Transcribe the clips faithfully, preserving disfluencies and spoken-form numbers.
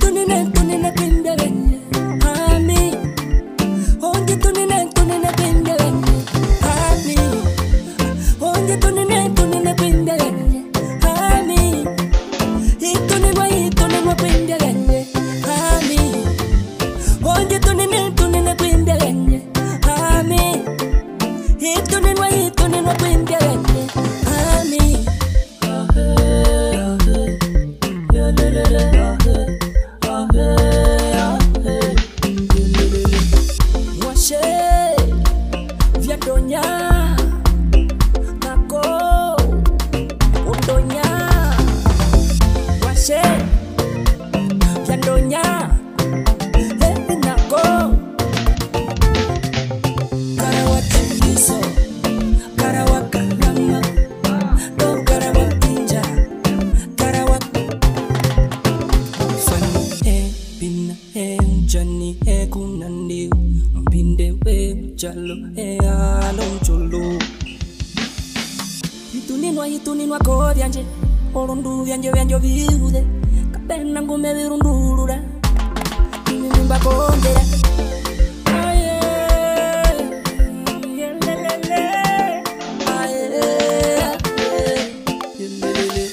tunine tunine pindelenye Ami Onje tunine tunine pindelenye Ami Onje tunine tunine pindelenye Ami Itunine itunine pindelenye Ami Onje tunine tunine pindelenye Ami Itunine itunine pindelenye Ami Washe Viadonya Nako Undonya Washe Viadonya Hebi nako Karawa Chingiso Karawa Kanama Do Karawa Tinja Karawa Fani e Bina e Jani e Kunandi Mbinde we Jalo e Alon Cholo Ituninwa ituninwa ko vyanje Orundu vyanje vyanje viude Kapena ngume virundurura Nimimba kondera Aye Yelelele Aye Yelelele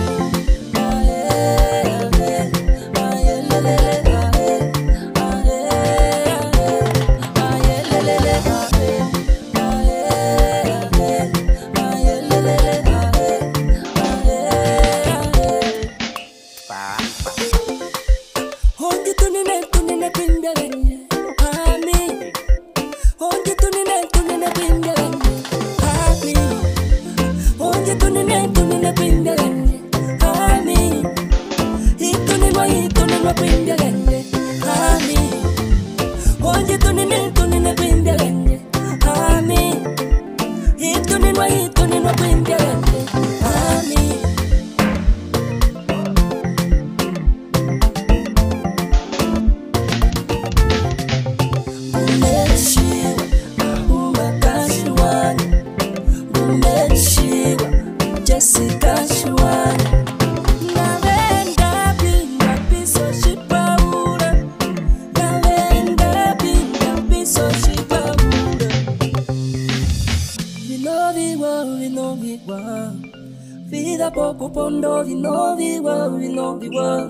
Onje tunine tunine pindelenye Ami Onje tunine tunine pindelenye Ami Onje tunine tunine pindelenye Ami Itunine itunine pindelenye Ami Onje tunine tunine pindelenye Ami Itunine itunine pindelenye Ami Jessica Shwan Navenda pinga piso shipaura Navenda pinga piso shipaura Vinoviwa, vinoviwa Vida poco pondo vinoviwa, vinoviwa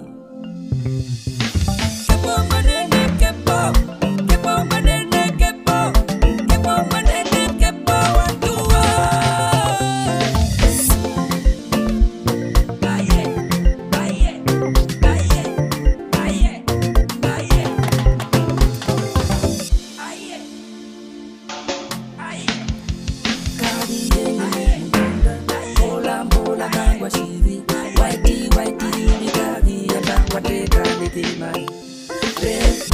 Kepo manene kepo Kepo manene kepo Kepo manene kepo Wantua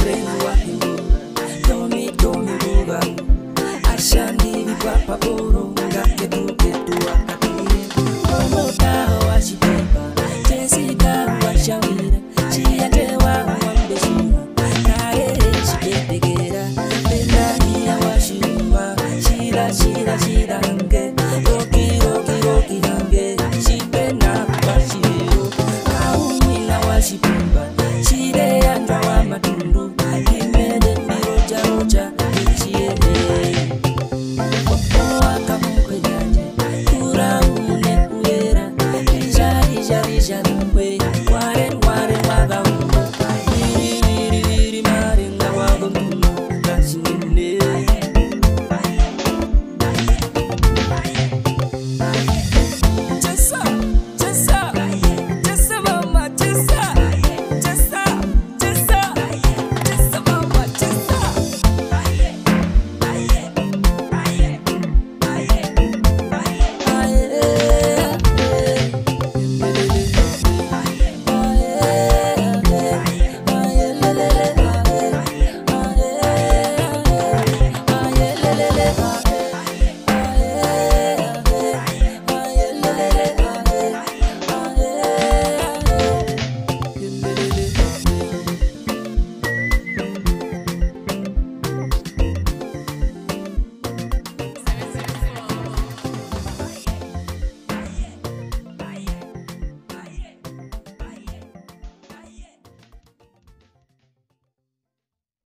Ashandi vi papa poro